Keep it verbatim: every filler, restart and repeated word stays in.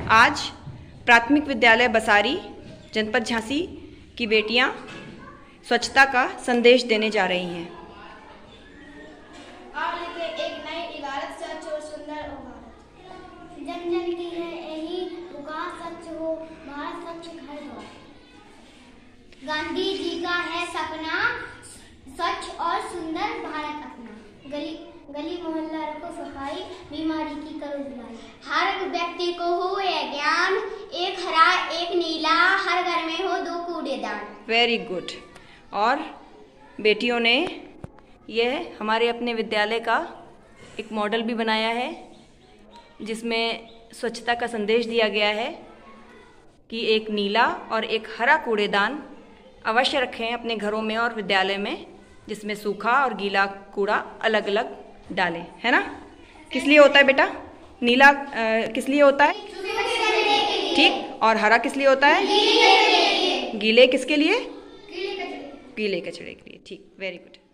आज प्राथमिक विद्यालय बसारी जनपद झांसी की बेटियां स्वच्छता का संदेश देने जा रही हैं। एक नई इबारत स्वच्छ और सुंदर हो भारत। जन जन की है यही पुकार, स्वच्छ हो भारत, स्वच्छ घर द्वार। गांधी जी का है सपना, स्वच्छ और सुंदर भारत अपना। गली गली मोहल्ला रखो सफाई, बीमारी की करो बुराई। हर व्यक्ति को हो यह ज्ञान, एक हरा एक नीला, हर घर में हो दो कूड़ेदान। Very good. और बेटियों ने यह हमारे अपने विद्यालय का एक मॉडल भी बनाया है, जिसमें स्वच्छता का संदेश दिया गया है कि एक नीला और एक हरा कूड़ेदान अवश्य रखें अपने घरों में और विद्यालय में, जिसमें सूखा और गीला कूड़ा अलग अलग डालें, है ना। किस लिए होता है बेटा नीला? आ, किस लिए होता है? ठीक। और हरा किस लिए होता है? गीले किसके लिए? गीले कचड़े के लिए। ठीक, वेरी गुड।